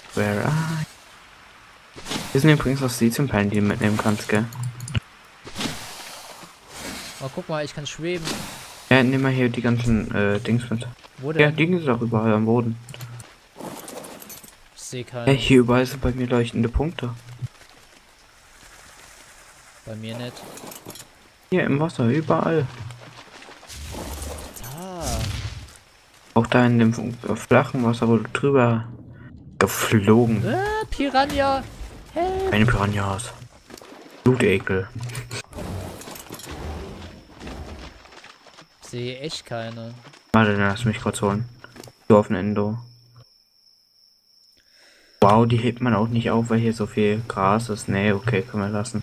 Where are you? Hier sind übrigens auch Siliziumpellen, die du mitnehmen kannst, gell? Oh, guck mal, ich kann schweben. Ja, nimm mal hier die ganzen Dings mit. Wo Ja, denn? die sind auch überall am Boden. Ich sehe keine. Ja, hier überall sind bei mir leuchtende Punkte. Bei mir nicht. Hier im Wasser, überall. Da. Auch da in dem flachen Wasser, wo du drüber geflogen. Piranha! Help! Keine Piranhas. Blutekel. Ich sehe echt keine. Warte, dann lass mich kurz holen. So auf den Endo. Wow, die hebt man auch nicht auf, weil hier so viel Gras ist. Nee, okay, können wir lassen.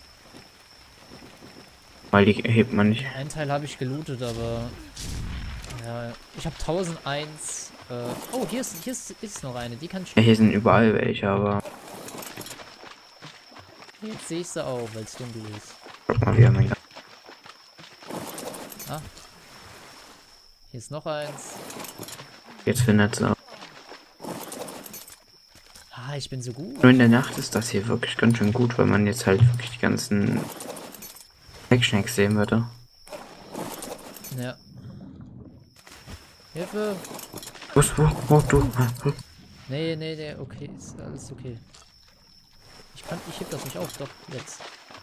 Weil die hebt man nicht. Einen Teil habe ich gelootet, aber... Ja, ich habe 1001... Oh, hier ist noch eine. Die kann ich... Ja, hier sind überall welche, aber... Jetzt sehe ich sie auch, weil es dunkel ist. Guck mal, wir haben ihn. Ah. Hier ist noch eins. Jetzt findet sie. Ah, ich bin so gut. Nur in der Nacht ist das hier wirklich ganz schön gut, weil man jetzt halt wirklich die ganzen Heckschnecks sehen würde. Ja. Hilfe! Wo du? Nee, okay, ist alles okay. Ich heb das nicht auf, doch, jetzt.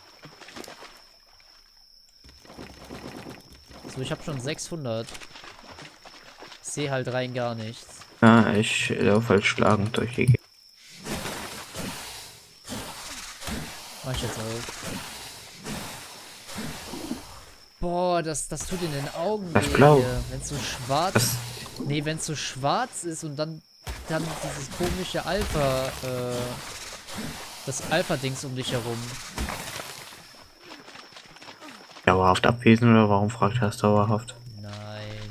So, ich habe schon 600. Ich sehe halt rein gar nichts. Ja, ich laufe halt schlagend durch die Gegend. Mach ich jetzt auf. Boah, das tut in den Augen Das weh Blau. hier. Wenn es so schwarz... Das, Nee, wenn es so schwarz ist und dann dieses komische Alpha, das Alpha-Dings um dich herum. dauerhaft abwesend oder warum fragt das dauerhaft? Nein.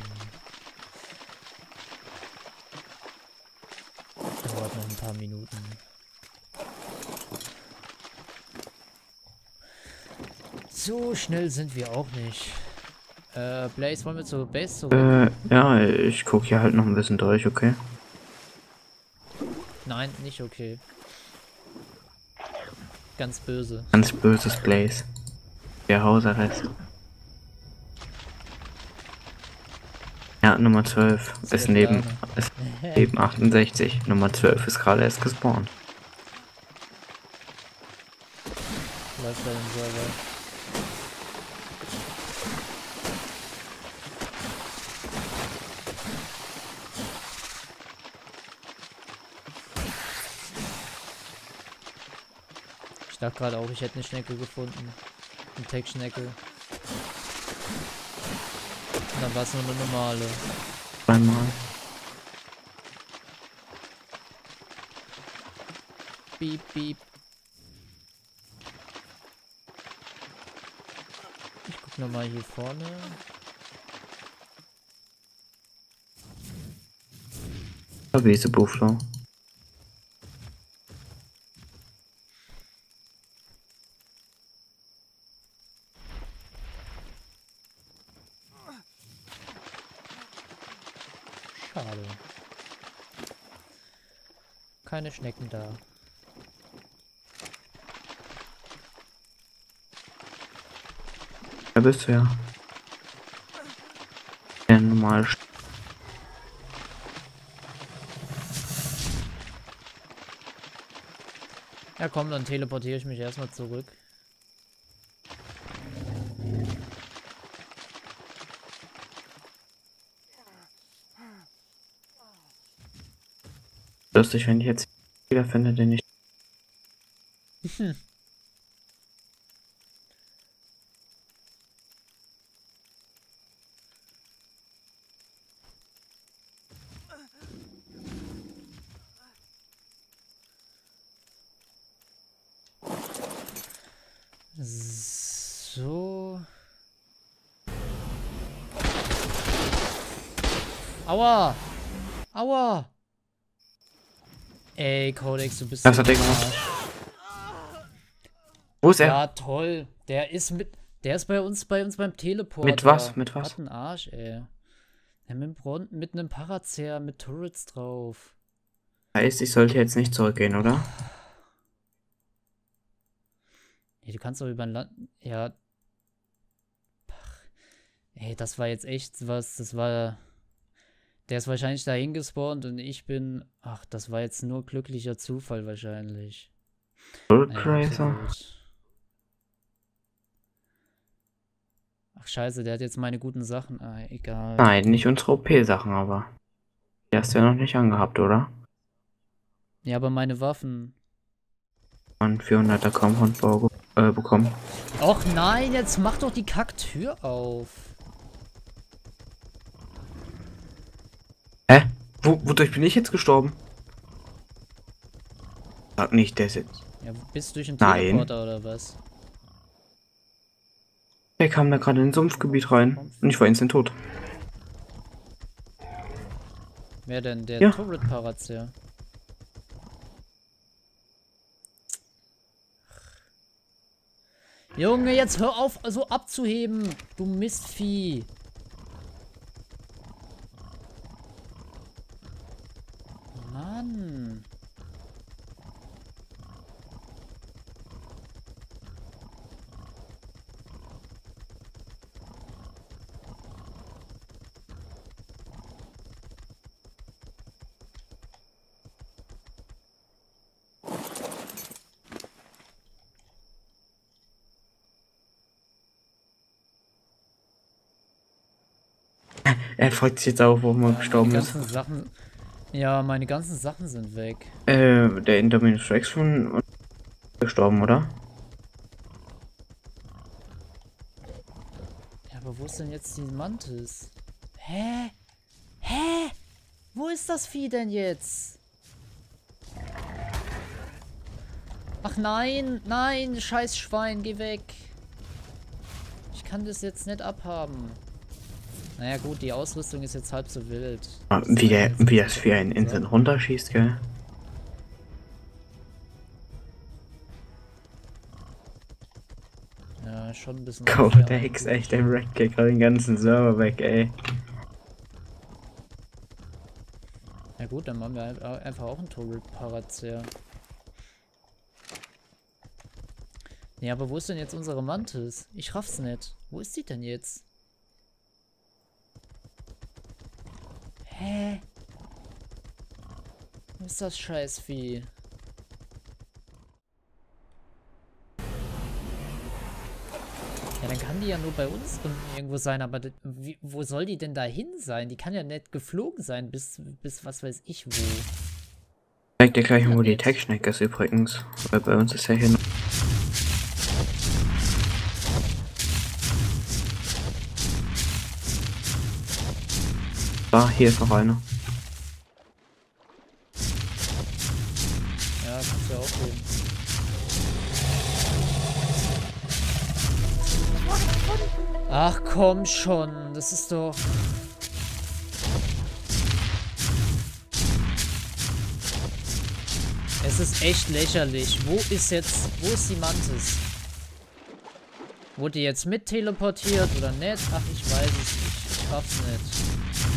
Dauert noch ein paar Minuten. So schnell sind wir auch nicht. Blaze, wollen wir zur Base zurück? Ja, ich gucke hier halt noch ein bisschen durch, okay? Nein, nicht okay. Ganz böse. Ganz böses Blaze. Der Hausarrest. Ja, Nummer 12 ist neben 68. Nummer 12 ist gerade erst gespawnt. Läuft bei dem Server. Ich dachte gerade auch, ich hätte eine Schnecke gefunden. Eine Tech-Schnecke. Und dann war es nur eine normale. Zweimal. Piep, piep. Ich guck nochmal hier vorne. Wiese Buffalo. Schade. Keine Schnecken da. Da bist du ja. Der normal. Ja komm, dann teleportiere ich mich erstmal zurück. Lustig, wenn ich jetzt wieder finde, den ich. So. Aua! Aua! Ey, Codex, du bist Was so hat der ein gemacht? Arsch. Wo ist er? Ja, toll. Der ist bei uns beim Teleporter. Mit was? Mit was? Was ein Arsch, ey. Ja, mit einem Paracer mit Turrets drauf. Heißt, ich sollte jetzt nicht zurückgehen, oder? Nee, du kannst doch über ein Land... Ja. Ey, das war jetzt echt was. Das war... Der ist wahrscheinlich dahin gespawnt und ich bin... Ach, das war jetzt nur glücklicher Zufall wahrscheinlich. Naja, halb so Tracer? wild. Ach scheiße, der hat jetzt meine guten Sachen. Ah, egal. Nein, nicht unsere OP-Sachen, aber. Die hast du ja noch nicht angehabt, oder? Ja, aber meine Waffen. Und 400er Compound bekommen. Och nein, jetzt mach doch die Kacktür auf. Hä? Wodurch bin ich jetzt gestorben? Sag nicht, der ist jetzt. Ja, bist du durch den Nein. Teleporter oder was? Der kam da gerade in ein Sumpfgebiet rein. Und ich war instant tot. Wer denn? Der Ja. Turret-Parazzer. Junge, jetzt hör auf, so abzuheben. Du Mistvieh. Mann. Er freut sich jetzt auch, wo man gestorben Meine ist. ganzen Sachen. Ja, meine ganzen Sachen sind weg. Der Indominus Rex von gestorben, oder? Ja, aber wo ist denn jetzt die Mantis? Hä? Hä? Wo ist das Vieh denn jetzt? Ach nein, nein, scheiß Schwein, geh weg. Ich kann das jetzt nicht abhaben. Naja gut, die Ausrüstung ist jetzt halb so wild. Wie das für einen instant runterschießt, gell? Ja, schon ein bisschen. Codex, echt, der Redkick den ganzen Server weg, ey. Ja gut, dann machen wir einfach auch einen Turret-Parazzer. Nee, aber wo ist denn jetzt unsere Mantis? Ich raff's nicht. Wo ist die denn jetzt? Hä? Wo ist das Scheißvieh? Ja, dann kann die ja nur bei uns unten irgendwo sein, aber wo soll die denn da hin sein? Die kann ja nicht geflogen sein, bis was weiß ich wo. Zeig dir gleich, wo die Jetzt. Tech-Schneck ist übrigens. Weil bei uns ist ja hier noch. Da, hier ist noch einer. Ja, kannst du ja auch sehen. Ach komm schon, das ist doch... Es ist echt lächerlich. Wo ist die Mantis? Wurde die jetzt mit teleportiert oder nicht? Ach, ich weiß es nicht. Ich raff's nicht.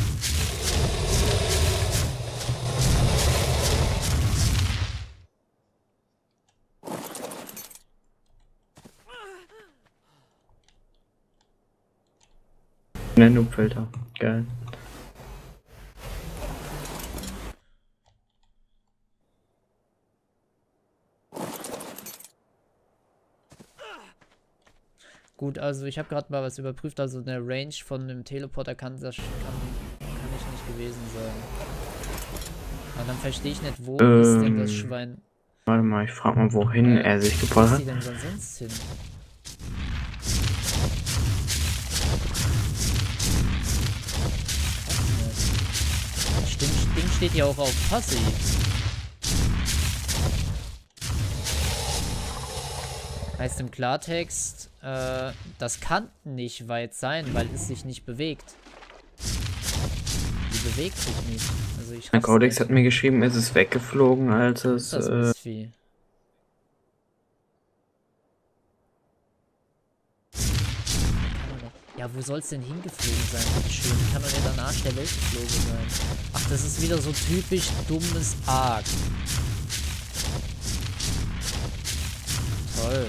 Ne, Noobfilter. Geil. Gut, also ich habe gerade mal was überprüft. Also eine Range von dem Teleporter kann ich nicht gewesen sein. Aber dann verstehe ich nicht, wo ist denn das Schwein? Warte mal, ich frag mal, wohin er sich Wo gebracht ist hat. die denn sonst hin? Das Ding steht ja auch auf Passiv. Heißt im Klartext, das kann nicht weit sein, weil es sich nicht bewegt. Die bewegt sich nicht. Also ich Der raff's Codex nicht. hat mir geschrieben, es ist weggeflogen, als es. Das Mistvieh. Ja, wo soll's denn hingeflogen sein, bitteschön? Kann doch nicht an den Arsch der Welt geflogen sein. Ach, das ist wieder so typisch dummes Arc. Toll.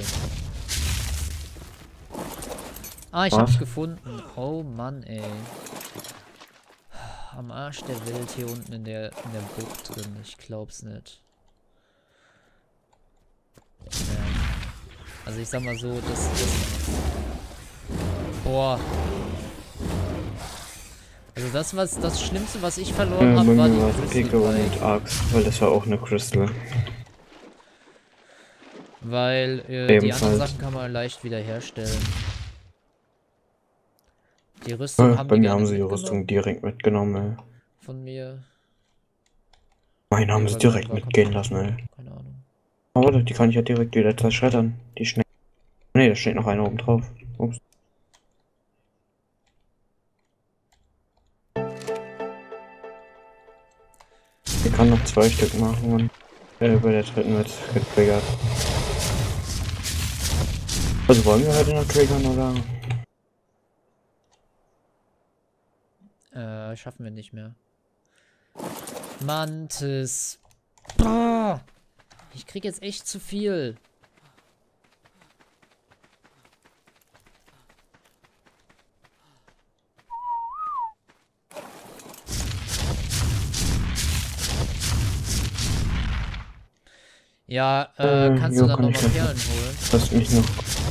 Ah, ich hab's gefunden. Oh Mann, ey. Am Arsch der Welt hier unten in der Bucht drin. Ich glaub's nicht. Ja. Also ich sag mal so, das boah. Also das Schlimmste, was ich verloren habe, war die Pico und Arcs, weil das war auch eine Crystal. Weil die anderen Sachen kann man leicht wiederherstellen. Die Rüstung haben bei mir haben sie die Rüstung direkt mitgenommen, ey. Von mir. Meine haben sie direkt mitgehen lassen, ey. Keine Ahnung. Aber die kann ich ja direkt wieder zerschreddern. Die schnell. Ne, da steht noch einer oben drauf. Ups. Ich kann noch 2 Stück machen und bei der dritten wird getriggert. Also wollen wir heute noch triggern oder? Schaffen wir nicht mehr. Mantis. Boah. Ich krieg jetzt echt zu viel. Ja, kannst du dann noch mal Perlen holen? Lass mich noch.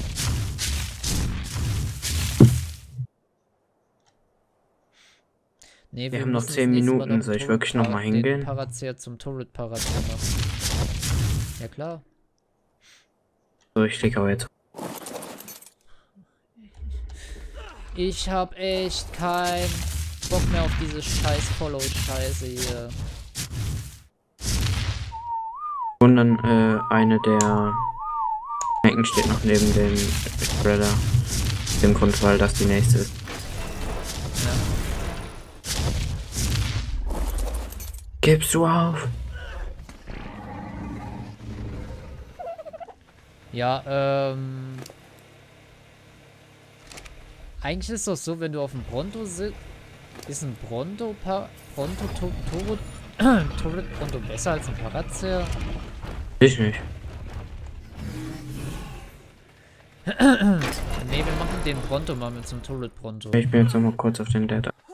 Nee, wir haben noch 10 Minuten, soll ich wirklich noch mal hingehen? Paracer zum Turret Paracer machen. Ja klar. So, ich klicke aber jetzt. Ich hab echt keinen Bock mehr auf diese scheiß Follow-Scheiße hier. Und dann eine der Ecken steht noch neben dem Spreader. Dem Grund, weil das die nächste ist. Ja. Gibst du auf? Ja, eigentlich ist doch so, wenn du auf dem Bronto sitzt, ist ein Turret Bronto besser als ein Paracer? Ich nicht. Nee, wir machen den Bronto mal mit zum Turret Bronto. Ich bin jetzt noch mal kurz auf den Data.